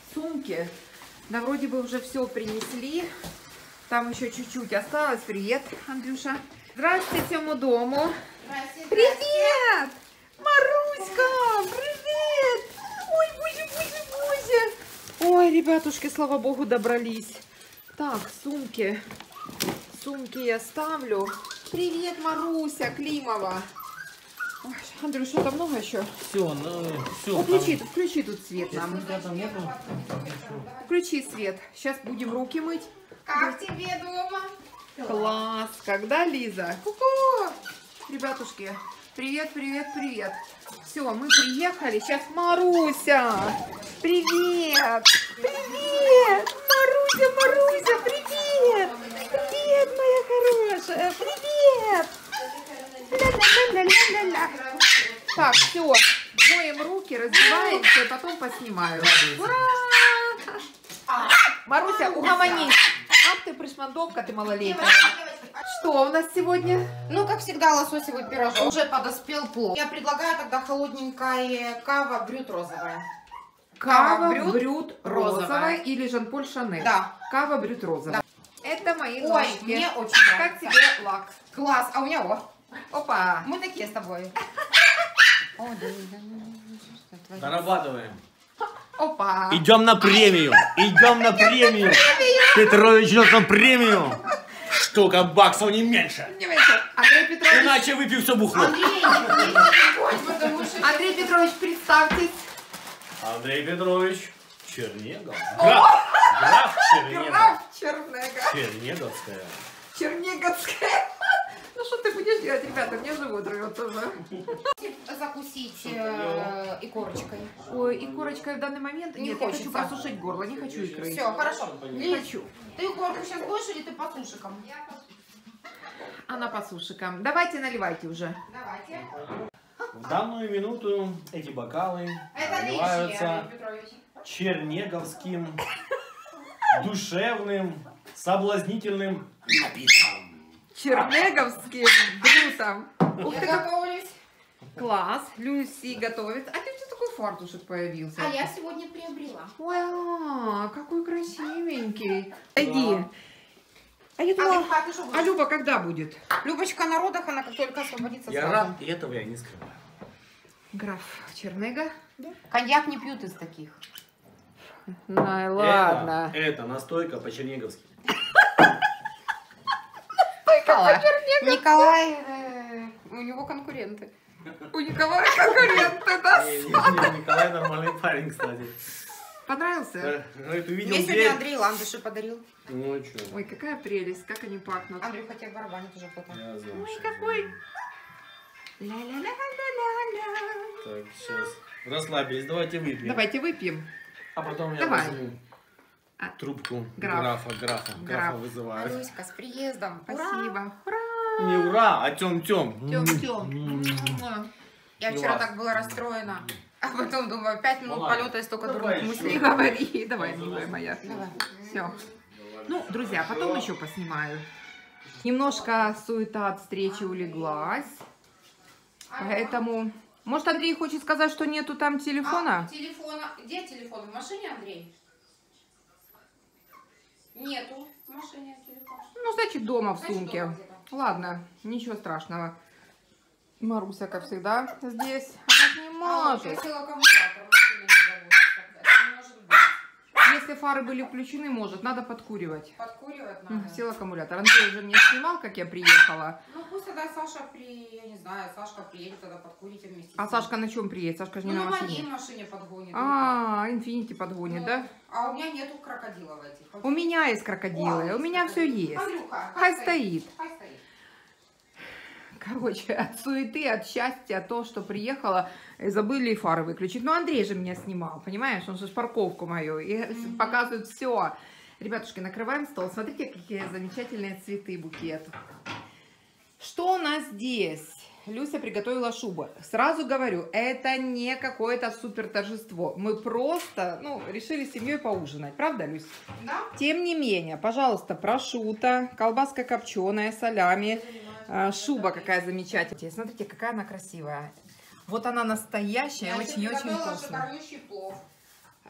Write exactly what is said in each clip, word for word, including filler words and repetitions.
сумки. Да, вроде бы уже все принесли. Там еще чуть-чуть осталось. Привет, Андрюша. Здравствуйте всему дому. Здрасте, Привет! Маруська! Привет! Ой, Буся, Буся, Буся! Ой, ребятушки, слава богу, добрались. Так, сумки. Сумки я ставлю. Привет, Маруся Климова. Ой, Андрюш, что-то много еще? Все, ну, все. О, включи, там... включи тут свет нам. Там нету. Включи свет. Сейчас будем руки мыть. Как тебе дома? Класс. Когда, Лиза? Ку-ку. Ребятушки, привет, привет, привет. Все, мы приехали. Сейчас Маруся. Привет. Привет. Маруся, Маруся, привет. Привет, моя хорошая. Привет. Ля-ля-ля-ля-ля-ля. Так, все, моем руки, раздеваемся и потом поснимаю. Ура! Маруся, угомонись. Ах ты пришмандовка, ты малолетняя. Что у нас сегодня? Ну, как всегда, лососевый пирожок. Уже подоспел плов. Я предлагаю тогда холодненькая кава брют розовая. Кава, Кава брют, брют розовая розовая. или Жан-Поль Шанель? Да. Кава брют розовая. Да. Это мои Ой, ножки. мне очень нравится. Как тебе лак? Класс, а у меня о. Опа. Мы такие с тобой. Зарабатываем. Опа. Идем на премию. Идем на премию. Петрович идет на премию. Штука баксов не меньше. Не меньше. Андрей Петрович. Иначе выпью все бухло. Андрей, не будь, потому что... Андрей Петрович, представьтесь. Андрей Петрович Чернегов. Граф. Граф Чернегов. Граф Чернега. Чернеговская. Чернеговская. Ну что ты будешь делать, ребята? Мне живот рвется уже. Закусить э, и корочкой. Ой, и корочкой в данный момент? Не Нет, хочется. я хочу просушить горло, не хочу икры. Все, хорошо. Не Лиз, хочу. ты корку сейчас будешь или ты по сушикам? Она по сушикам. Давайте наливайте уже. Давайте. В данную минуту эти бокалы Это лишнее, наливаются Андрей Петрович. чернеговским, душевным, соблазнительным напитком. Чернеговским брутом. Ух Я ты, как готовлюсь. класс. Люси готовит. А ты что такой фартушек появился? А я сегодня приобрела. Ой, а, какой красивенький. Иди. А я А думала, ты, а ты что будешь? а Люба когда будет? Любочка на родах, она как только освободится. Я сразу. рад, и этого я не скрываю. Граф Чернега? Коньяк не пьют из таких. Ну и ладно. Это, это настойка по-чернеговски. Николай, Николай э, у него конкуренты. У Николая конкуренты, да? Не, не, не, Николай нормальный парень, кстати. Понравился? Э, ну, ты увидел Мне сегодня дверь? Андрей ландыши подарил. Ну и что? Ой, какая прелесть, как они пахнут. Андрюха, тебе барабанит уже кто-то. Я знал, Ой, что какой. это. Ля-ля-ля-ля-ля-ля. Так, сейчас. Расслабились, давайте выпьем. Давайте выпьем. А потом я Давай. возьму А, трубку граф. графа, графа, Граф. графа вызываю. Маруська, с приездом. Спасибо. Ура! Не ура, а тем-тем. Тём-тём. Я И вчера вас. так была расстроена. А потом думаю, пять минут Ну ладно. полета и столько Давай других еще. Не мыслей. говори. Давай, милая моя. Давай. Все. Ну, друзья, потом еще поснимаю. Немножко суета от встречи улеглась. Поэтому... Может, Андрей хочет сказать, что нету там телефона? А, телефона. Где телефон? В машине, Андрей? Нету в машине телефона. Ну, значит, дома в Значит, сумке. дома где-то. Ладно, ничего страшного. Маруся, как всегда, здесь. Она не А, может. я села аккумулятор, машина не заводится. Это не может быть. Если фары были включены, может. Надо подкуривать. Подкуривать надо. Сел аккумулятор. Андрей уже мне снимал, как я приехала. Ну пусть тогда Саша при... Я не знаю, Сашка приедет, тогда подкурите вместе. А с ним. Сашка на чем приедет? Сашка же не Ну, на на моей машине. машине подгонит. А, Инфинити подгонит, Ну, да? А у меня нету крокодилов этих. У меня есть крокодилы, О, у меня все есть. Андрюха, Хай стоит. Хай стоит. Короче, от суеты, от счастья, от того, что приехала, и забыли фары выключить. Ну, Андрей же меня снимал, понимаешь? Он же парковку мою и Mm-hmm. показывает все. Ребятушки, накрываем стол. Смотрите, какие замечательные цветы, букет. Что у нас здесь? Люся приготовила шубу. Сразу говорю, это не какое-то супер торжество. Мы просто, ну, решили с семьей поужинать. Правда, Люся? Да? Тем не менее, пожалуйста, прошутто, колбаска копченая, салями, э, шуба какая замечательная. Смотрите, какая она красивая. Вот она настоящая, очень-очень вкусная. Шикарнющий плов.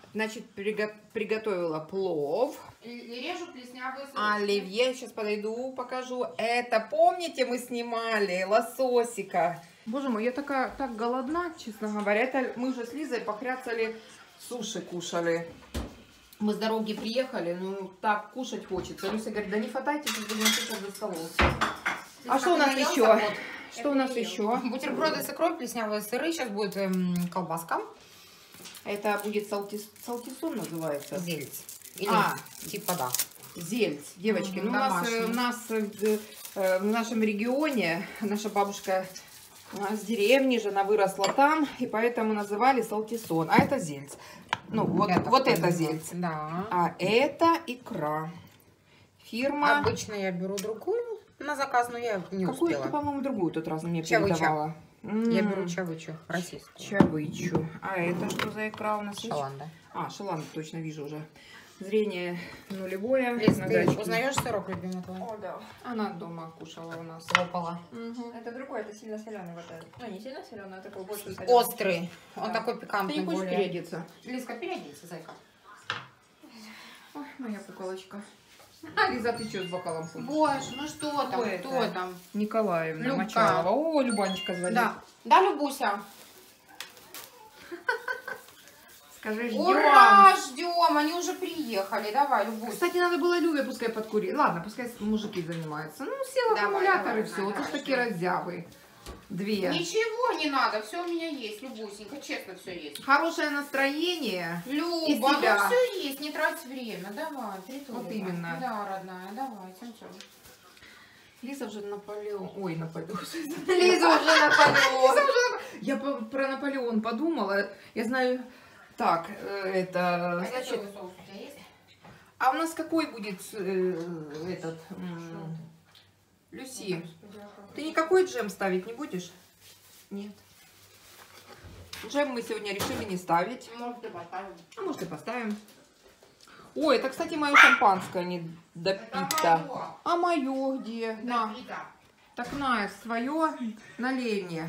Значит, приго- приготовила плов. И режу плеснявые сыры. Оливье, сейчас подойду, покажу. Это, помните, мы снимали лососика? Боже мой, я такая, так голодна, честно говоря. Это мы же с Лизой похряцали, суши кушали. Мы с дороги приехали, ну так кушать хочется. Люся говорит, да не хватайте, тут будем кушать за столом. А что у нас еще? Что у нас еще? Бутерброды с икрой, плеснявые сыры. Сейчас будет эм, колбаска. Это будет салтис... салтисон называется. Зельц. Или А. типа да. Зельц, девочки. Мгм, ну, у нас, э, домашний. у нас э, э, в нашем регионе наша бабушка э, с деревни же, она выросла там, и поэтому называли салтисон. А это зельц. Ну, вот Это вот это вкусно. зельц. Да. А это икра. Фирма... Обычно я беру другую на заказ, но я не Какую-то, успела. по-моему, другую тут раз мне Чавыча. передавала. Я М, беру чавычу российскую. Чавычу. А это что за икра у нас? есть? Шаланда. А, шаланд, точно вижу уже. Зрение нулевое. Лиз, на ты гачке. узнаешь сырок любимый твой? О, да. Она дома кушала у нас. Лопала. Мгм. Это другой, это сильно соленый вот этот. Ну, не сильно соленый, а такой больше соленый. Острый. Он Да. такой Ты пикантный не хочешь более. переодеться? Лизка, переоденься, зайка. Ой, моя куколочка. А, Лиза, ты что с бокалом ходишь? Боже, ну что там, Кто кто это? там? Николаевна Любка. Мочалова. О, Любанечка звонит. Да. Да, Любуся. Скажи, ждем. Ура, ждем, они уже приехали. Давай, Любуся. Кстати, надо было Любе пускай подкурить. Ладно, пускай мужики занимаются. Ну, сел Давай, аккумулятор давай, и все. давай, Вот уж давай, такие ждем. раззявы. Две. Ничего не надо, все у меня есть, Любусенька, честно все есть. Хорошее настроение. Люба, И ну себя. все есть, не трать время. Давай, притули. Вот именно. Да, родная, давай, тем-тем. Лиза уже Наполеон. Ой, Наполеон. Лиза уже Наполеон. Я по- про Наполеон подумала. Я знаю. Так, э, это. Значит, Соевый соус у тебя есть? а у нас какой будет э, этот? м, Люси, ты никакой джем ставить не будешь? Нет. Джем мы сегодня решили не ставить. Может, ты поставим. А может и поставим. Ой, это, кстати, мое шампанское не допито. А мое где? На. Так на, свое налей мне.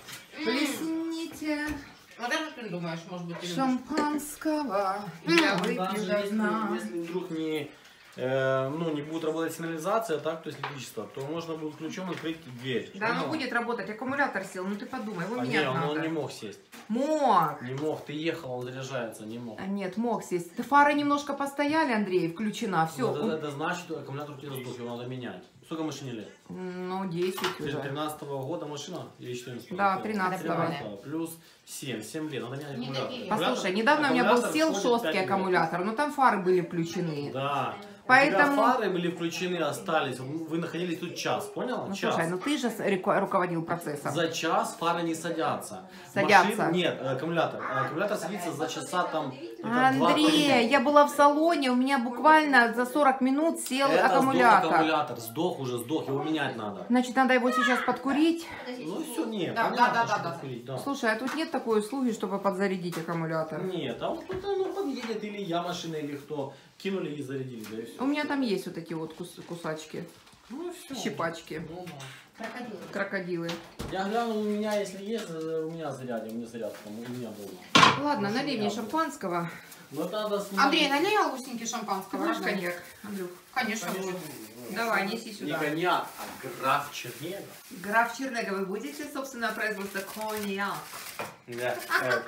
Плесните А даже ты думаешь, может быть, ты любишь? шампанского. Я выпью Даже до если, дна. если вдруг не, э, ну, не будет работать сигнализация, так, то есть электричество, то можно будет ключом открыть дверь. Да, оно Понял? будет работать. Аккумулятор сел. Ну ты подумай, его А не, менять он, он надо. не мог сесть. Мог. Не мог, ты ехал, он заряжается, не мог. А нет, мог сесть. Да фары немножко постояли, Андрей, включена. Все. Ну, это, это значит, что аккумулятор у тебя сдох, его надо менять. Сколько машине лет? Ну, десять уже. тринадцатого года машина? Или четырнадцатого? Да, тринадцатого. Плюс семь, семь лет, надо менять Не аккумулятор. такие. Аккумулятор- Послушай, недавно у меня был аккумулятор сел ходит жесткий пять лет. аккумулятор, но там фары были включены. Да. Поэтому- У тебя фары были включены, остались. Вы находились тут час, поняла? Ну, час. слушай, ну ты же с- руко- руководил процессом. За час фары не садятся. Садятся. Машин- нет, аккумулятор. Аккумулятор садится за часа там. где-то Андрей, два-три. я была в салоне, у меня буквально за сорок минут сел Это аккумулятор. сдох аккумулятор. Сдох уже, сдох. Его менять надо. Значит, надо его сейчас подкурить. Ну все, нет. Да, понятно, да, да, что да, да. курить, да. Слушай, а тут нет такой услуги, чтобы подзарядить аккумулятор? Нет, а вот кто-то ну, подъедет, или я машина, или кто. Кинули и зарядили, да и все. У меня там есть вот такие вот кус- кусачки, Ну все. щипачки, Ну, да. Крокодил. крокодилы. Я глянул, у меня, если есть, э, у меня зарядим, у меня зарядка, там, у меня дома. Ладно, Может, налей мне я- шампанского. Но это надо снимать. Андрей, налей Алусеньке шампанского. Будешь родной? коньяк, Андрюх? Конечно, Конечно, будет. Давай, неси Не сюда. коньяк, а граф Чернега. Граф Чернега, вы будете, собственно, производство коньяк? Да.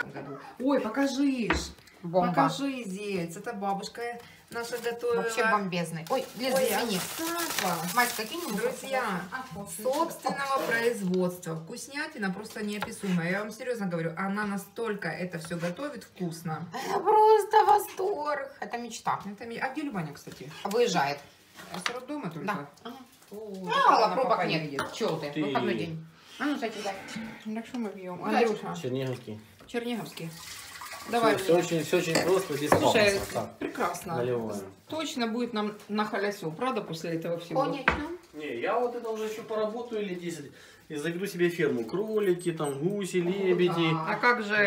Ой, покажишь. Бомба. Покажи здесь. Это бабушка наша готовила. Вообще бомбезный. Ой, Лиз, Ой, извини. Остапа. Мать, какие-нибудь? Друзья, собственного производства. Вкуснятина просто неописуемая. Я вам серьезно говорю, она настолько это все готовит вкусно. Это просто восторг. Это мечта. Это ми- А где Любаня, кстати? Выезжает. А с роддома только? Да. О, Мало она пробок папа нет. едет. Чего ты? Ты- Выходной день. А ну, кстати, да. Так что мы пьем? Удачи. Андрюша, Черниговский. Черниговский. Давай. Все, очень, все очень просто, без Слушай, пафоса. Так, прекрасно. наливаем. Точно будет нам на халясю, правда, после этого всего? Конечно. Не, я вот это уже еще поработаю или десять и заведу себе ферму. Кролики, там, гуси, лебеди. А как же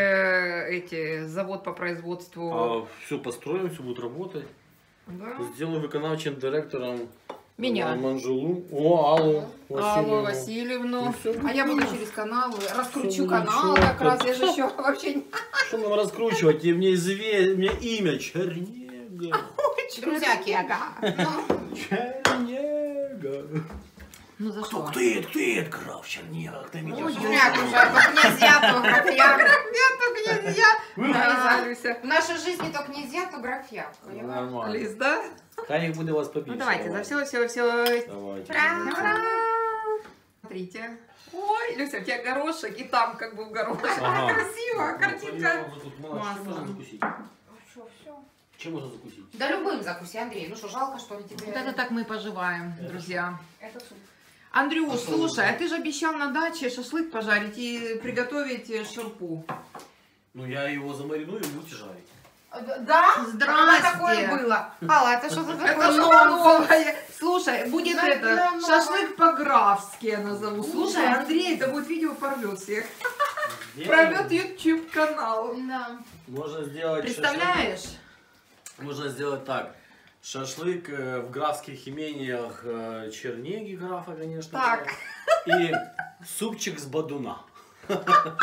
эти завод по производству? А, все построим, все будет работать. Да? Сделаю виконавчим директором Меня. Манжулу. О, Аллу Аллу Васильевну. Васильевну. Ну, всё А я буду нормально. через канал, раскручу Всё канал ничего, как раз. Я же как- еще вообще не... Что нам раскручивать? И мне известно, мне имя Чернега. Друзья, Кега. Ну, Чернега. Ну за Кто, что? кто это, кто это, граф Чернега? Кто меня Ой, знает? Юряк уже, то князья, то графья. Я то князья. Да, Люся. В нашей жизни то князья, то графья. Ну, Понимаешь? нормально. Лиз, да? Ханик будет вас побить. Ну давайте, за все, все, все. Давайте. Ура! Смотрите. Ой, Люся, у тебя горошек, и там как бы в горошек. Ага. Красиво, картинка. Чем можно закусить? Все, все. Чем можно закусить? Да любым закуси, Андрей. Ну что, жалко, что ли тебе? Вот это так мы и поживаем, друзья. Это суп. Андрюш, слушай, а ты же обещал на даче шашлык пожарить и приготовить шурпу. Ну я его замариную и будете жарить. Да? Здрасте. Когда такое было? Алла, это что за Это такое что нонсенс? новое? Слушай, будет Да, это, да, ну, шашлык по-графски я назову. Слушай, Ужас. Андрей, это будет видео порвет всех. Сделаем. Порвет YouTube канал. Да. Можно сделать Представляешь? шашлык. Можно сделать так. Шашлык э, в графских имениях э, Чернеги графа, конечно. Так. же. И супчик с бадуна. Мы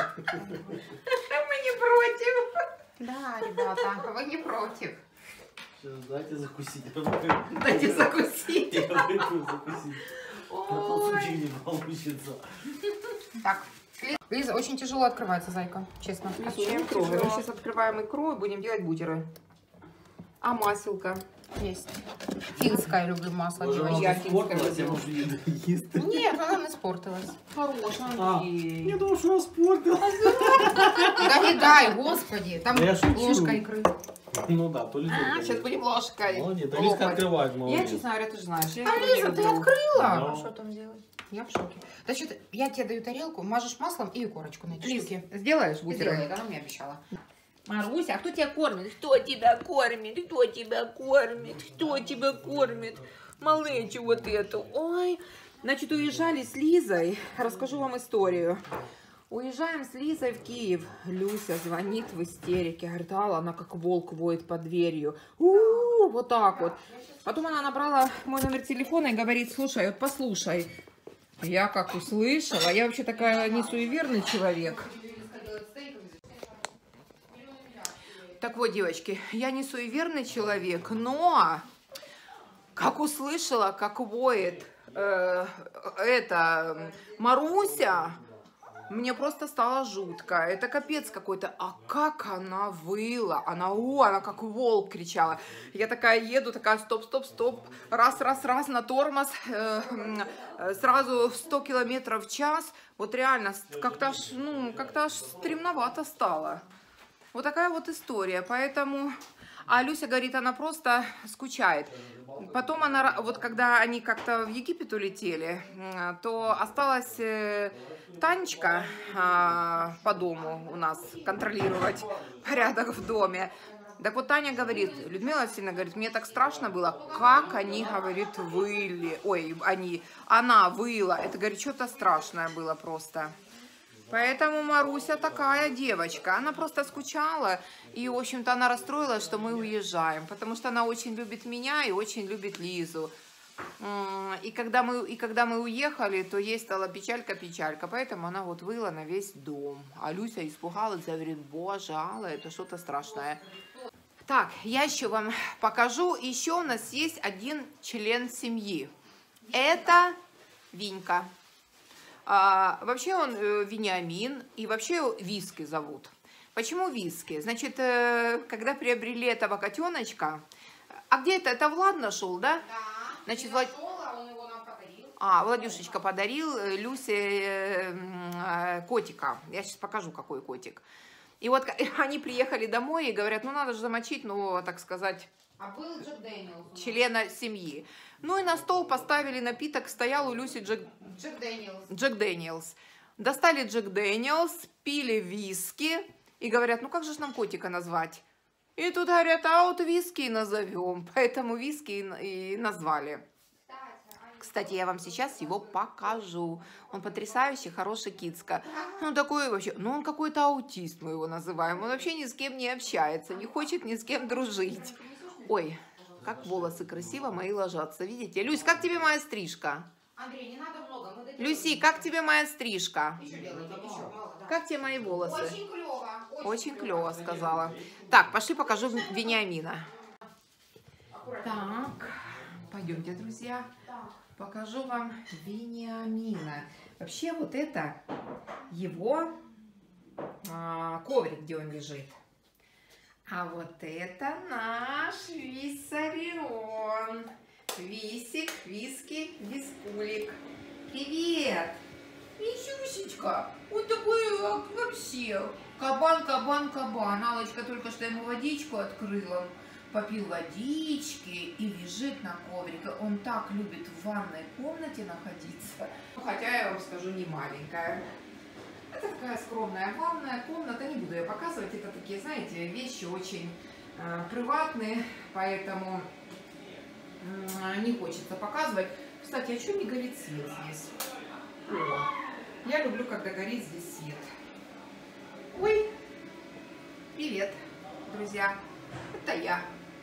не против. Да, ребята, вы не против. Сейчас дайте закусить. Дайте закусить. Я выпью закусить. А то Ой. супчик не получится. Так, Лиза, очень тяжело открывается, зайка, честно. Очень тяжело. Мы сейчас открываем икру и будем делать бутеры. А маселка? Есть. Финское люблю масло. Может, девочки. я она испортилась, финская я может, не доест. Нет, она не испортилась. Хорошая, А, Андрей. Я думал, что она испортилась. Да не дай, господи. Там Я шучу. ложка икры. Ну да, то ли А, сейчас будем ложкой. Молодец, Алиска лопать. открывает, Я, молодец. честно говоря, ты же знаешь. Я А, этого не Лиза, ты люблю. открыла? Да. А что там делать? Я в шоке. Да что ты, я тебе даю тарелку, мажешь маслом и корочку на эти Лиз, штуки. сделаешь Сделай, бутеры? она мне обещала. Маруся, а кто тебя кормит? Кто тебя кормит? Кто тебя кормит? Кто тебя кормит? Малечу вот эту. Ой. Значит, уезжали с Лизой. Расскажу вам историю. Уезжаем с Лизой в Киев. Люся звонит в истерике. Говорит, Алла, она как волк воет под дверью. У-у-у, вот так вот. Потом она набрала мой номер телефона и говорит, слушай, вот послушай. Я как услышала, я вообще такая не суеверный человек. Так вот, девочки, я не суеверный человек, но как услышала, как воет э, это Маруся, мне просто стало жутко. Это капец какой-то. А как она выла? Она, о, она как волк кричала. Я такая еду, такая, стоп, стоп, стоп. Раз, раз, раз на тормоз. Э, э, сразу в сто километров в час. Вот реально, как-то аж, ну, как-то аж стремновато стало. Вот такая вот история. Поэтому... А Люся говорит, она просто скучает. Потом она, вот когда они как-то в Египет улетели, то осталась Танечка по дому у нас контролировать порядок в доме. Так вот Таня говорит, Людмила Васильевна говорит, мне так страшно было, как они, говорит, выли. Ой, они, она выла. Это, говорит, что-то страшное было просто. Поэтому Маруся такая девочка, она просто скучала, и, в общем-то, она расстроилась, что мы уезжаем, потому что она очень любит меня и очень любит Лизу. И когда мы, и когда мы уехали, то ей стала печалька-печалька, поэтому она вот выла на весь дом. А Люся испугалась, говорит, боже, Алла, это что-то страшное. Так, я еще вам покажу, еще у нас есть один член семьи. Это Винька. А, вообще он э, Вениамин, и вообще его Виски зовут. Почему Виски? Значит, э, когда приобрели этого котеночка, а где это? Это Влад нашел, да? Да. Значит, Влад... он его нам подарил. А, Владюшечка подарил э, Люсе э, э, котика. Я сейчас покажу, какой котик. И вот они приехали домой и говорят, ну надо же замочить, ну, так сказать... А был Джек Дэниелс. Члена семьи. Ну и на стол поставили напиток, стоял у Люси Джек, Джек Дэниелс. Джек Дэниелс. Достали Джек Дэниелс, пили виски и говорят, ну как же ж нам котика назвать? И тут говорят, а вот виски назовем. Поэтому виски и назвали. Кстати, я вам сейчас его покажу. Он потрясающий, хороший кицка. Ну, такой вообще, ну, он какой-то аутист, мы его называем. Он вообще ни с кем не общается, не хочет ни с кем дружить. Ой, Как волосы красиво мои ложатся. Видите? Люсь, как тебе моя стрижка? Андрей, не надо много. Мы доделаем. Люси, как тебе моя стрижка? Еще делайте, еще мало, да. Как тебе мои волосы? Очень клево. Очень клево, сказала. Так, пошли покажу Вениамина. Так, пойдемте, друзья. Покажу вам Вениамина. Вообще вот это его а, коврик, где он лежит. А вот это наш Виссарион. Висик, Виски, Вискулик. Привет! Висюсечка! Вот такой вообще. Кабан, кабан, кабан. Аллочка только что ему водичку открыла. Попил водички и лежит на коврике. Он так любит в ванной комнате находиться. Хотя, я вам скажу, не маленькая. Это такая скромная ванная комната. Не буду я показывать. Это такие, знаете, вещи очень э, приватные. Поэтому э, не хочется показывать. Кстати, а что не горит свет здесь? О, я люблю, когда горит здесь свет. Ой, привет, друзья. Это я.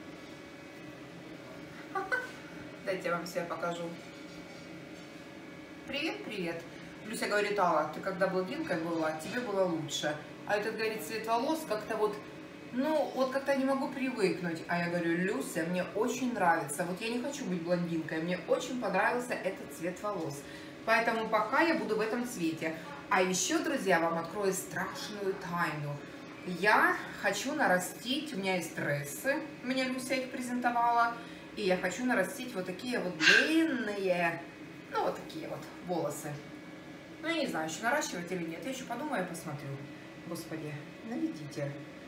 Дайте я вам себя покажу. Привет, привет. Люся говорит: Алла, ты когда блондинкой была, тебе было лучше. А этот, говорит, цвет волос как-то вот, ну, вот как-то не могу привыкнуть. А я говорю: Люся, мне очень нравится. Вот я не хочу быть блондинкой. Мне очень понравился этот цвет волос. Поэтому пока я буду в этом цвете. А еще, друзья, вам открою страшную тайну. Я хочу нарастить, у меня есть трессы, мне Люся их презентовала, и я хочу нарастить вот такие вот длинные, ну вот такие вот волосы. Ну я не знаю, еще наращивать или нет, я еще подумаю и посмотрю. Господи, наведите.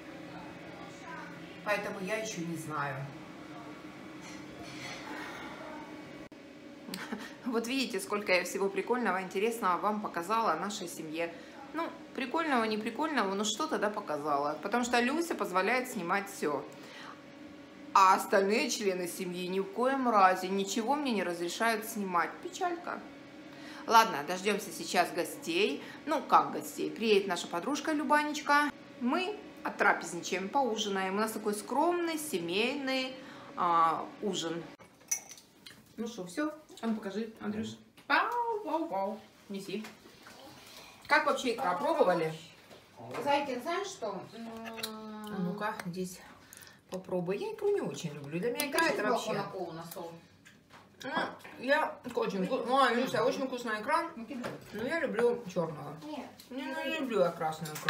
Поэтому я еще не знаю. Вот видите, сколько я всего прикольного, интересного вам показала о нашей семье. Ну, прикольного, не прикольного, но что тогда показала. Потому что Люся позволяет снимать все. А остальные члены семьи ни в коем разе ничего мне не разрешают снимать. Печалька. Ладно, дождемся сейчас гостей. Ну, как гостей? Приедет наша подружка Любанечка. Мы оттрапезничаем, поужинаем. У нас такой скромный, семейный а, ужин. Ну что, все? А ну покажи, Андрюш. Пау, пау, пау. Неси. Как вообще икра? Пробовали? Зайка, знаешь что? А ну-ка, здесь попробуй. Я икру не очень люблю. Для меня икра это вообще... Я очень вкусная. Ой, Люся, очень вкусная икра. Но я люблю черного. Нет. Не, ну, не люблю я красную икру.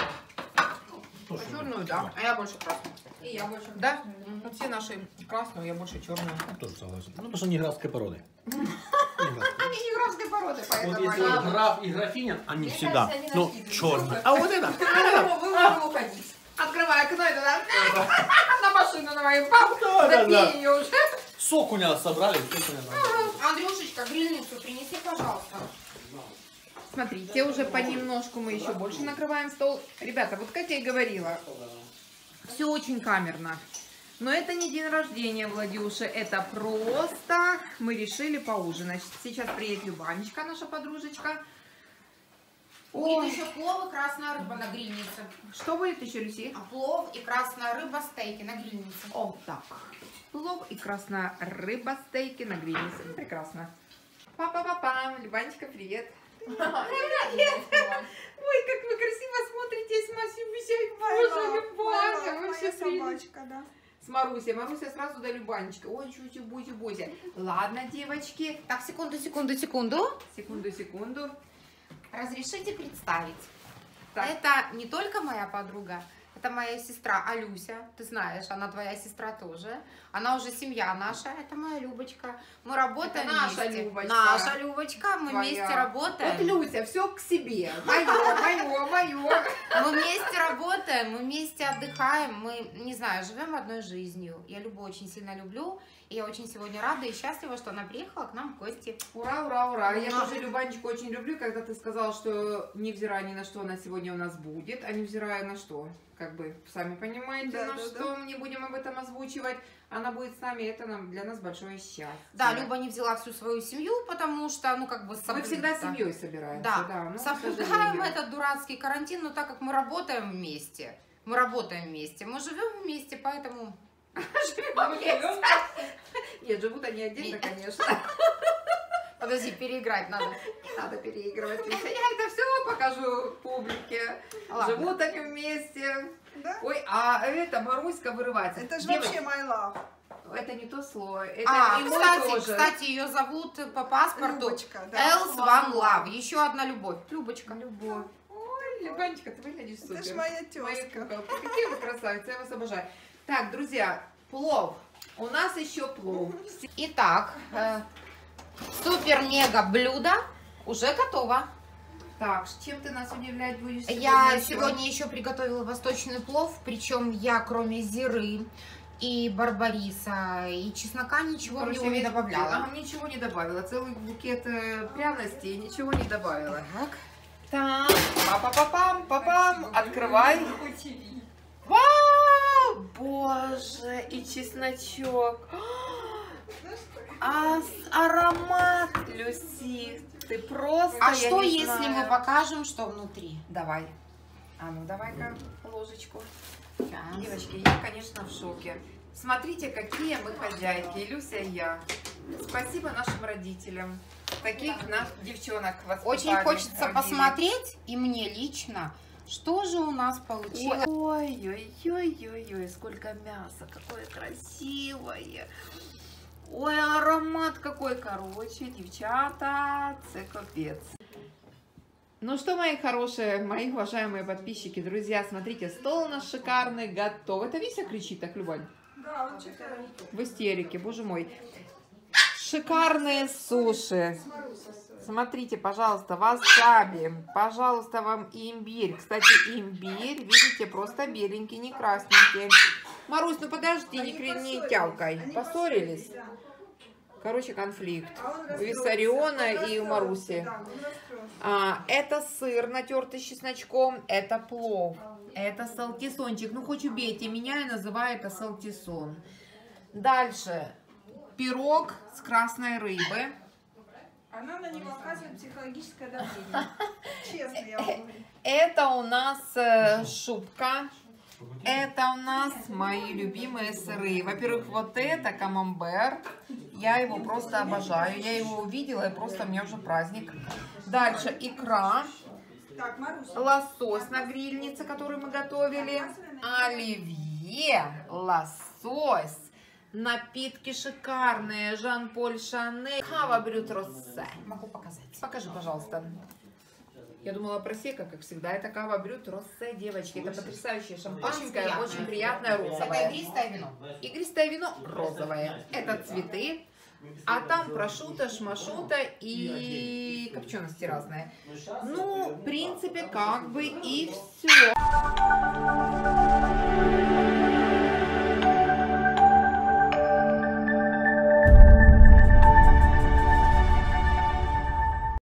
А черную, да. А я больше красную. И я больше. Да? Ну, все наши красную, я больше черную. Тоже согласен. Ну, потому что не графской породы. Они не графской породы, Вот поэтому если они... вот граф и графиня, они Мне всегда, кажется, они ну, нашли друг черные. друга. А вот это, Вы можете уходить. Открывай окно и туда. На машину на мою папу. Да, да, да. Запей ее уже. сок у меня собрали. сок у меня надо. Андрюшечка, грильницу принеси, пожалуйста. Смотрите, уже понемножку мы еще больше накрываем стол. Ребята, вот как я и говорила, все очень камерно. Но это не день рождения Владюши, это просто мы решили поужинать. Сейчас приедет Любанечка, наша подружечка. Будет Ой. еще плов и красная рыба на грильнице. Что будет еще, Люси? А плов и красная рыба стейки на грильнице. О, так. Плов и красная рыба, стейки на грильнице. Ну, прекрасно. Па-па-па-пам. Любанечка, привет. Привет. Ой, как вы красиво смотритесь, Масюся. Боже, Любаня. Вообще собачка, да. с Марусей. Маруся сразу до Любанечки. Ой, чуть-чуть, бузи, бузи. Ладно, девочки. Так, секунду, секунду, секунду. Секунду, секунду. Разрешите представить. Так. Это не только моя подруга, это моя сестра Алюся. Ты знаешь, она твоя сестра тоже. Она уже семья наша. Это моя Любочка. Мы работаем Это наша вместе. Любочка. Наша Любочка. Мы Твоя. вместе работаем. Вот, Люся, все к себе. Мое, мое, мое. Мы вместе работаем, мы вместе отдыхаем. Мы, не знаю, живем одной жизнью. Я Любу очень сильно люблю. И я очень сегодня рада и счастлива, что она приехала к нам в гости. Ура, ура, ура. Я Но- тоже Любанечку очень люблю, когда ты сказала, что невзирая ни на что она сегодня у нас будет, а невзирая на что, как бы, сами понимаете, Да, на да, что, мы не будем об этом озвучивать. Она будет с нами, это нам, для нас большое счастье. Да, Люба не взяла всю свою семью, потому что, ну, как бы... Мы соблюд- всегда да. семьей собираемся. Да, Да, ну, к соблюдаем сожалению. этот дурацкий карантин, но так как мы работаем вместе, мы работаем вместе, мы живем вместе, поэтому... Живем вместе. Нет, живут они отдельно, конечно. Подожди, переиграть надо. Не надо переигрывать. Люся. Я это все покажу публике. Ладно. Живут они вместе. Да? Ой, а это Маруська вырывается. Это же Девочки, вообще my love. это не то слово. Это А, и мой кстати, тоже. кстати, ее зовут по паспорту Любочка, да. Else One Love. Еще одна любовь. Любочка. Любовь. Ой, Любанечка, ты выглядишь супер. Это ж моя Моя тезка. куколка. Какие вы красавицы, я вас обожаю. Так, друзья, плов. У нас еще плов. Итак, э, супер-мега блюдо уже готово. Так, чем ты нас удивлять будешь сегодня? Я еще? сегодня еще приготовила восточный плов, причем я кроме зиры и барбариса и чеснока ничего в Короче, него не весь добавляла. букет. Ага, ничего не добавила. Целый букет э, пряностей, ничего не добавила. Так. Так, папа-папам, папам, открывай. Вау, боже, и чесночок. А с- аромат, Люси, ты просто, А я что, не если знаю. мы покажем, что внутри? Давай. А ну давай-ка ложечку. Сейчас. Девочки, я, конечно, в шоке. Смотрите, какие мы хозяйки, Люся и я. Спасибо нашим родителям. Таких нас девчонок воспитали. Очень хочется родили. посмотреть, и мне лично, что же у нас получилось. Ой-ой-ой-ой-ой, сколько мяса, какое красивое. Ой, аромат какой, короче, девчата, це капец. Ну что, мои хорошие, мои уважаемые подписчики, друзья, смотрите, стол у нас шикарный, готов. Это Вися кричит так, Любань? Да, он читает. В истерике, боже мой. Шикарные суши. Смотрите, пожалуйста, васаби. Пожалуйста, вам имбирь. Кстати, имбирь, видите, просто беленький, не красненький. Марусь, ну подожди, не, кри- не тявкай. Они Поссорились? да. Короче, конфликт. А он У расстроился. Виссариона Он и у расстроился, Маруси. да, он расстроился. А, это сыр, натертый с чесночком, это плов, это салтисончик. Ну, хоть убейте меня, я называю это салтисон. Дальше пирог с красной рыбы. Она на него оказывает психологическое давление. Честно, я вам говорю. Это у нас э, шубка. Это у нас мои любимые сыры. Во-первых, вот это камамбер. Я его просто обожаю. Я его увидела, и просто у меня уже праздник. Дальше икра. Так, Маруся. Лосось на грильнице, который мы готовили. Оливье, лосось. Напитки шикарные. Жан-Поль Шанель. Кава Брют Россе. Могу показать. Покажи, пожалуйста. Я думала про сека, как всегда. Это кава Брют Россе, девочки. Это потрясающее шампанское, Очень очень приятное Это розовое. игристое вино. Игристое вино розовое. Это цветы. А там прошута, шмашута и копчености разные. Ну, в принципе, как бы и все.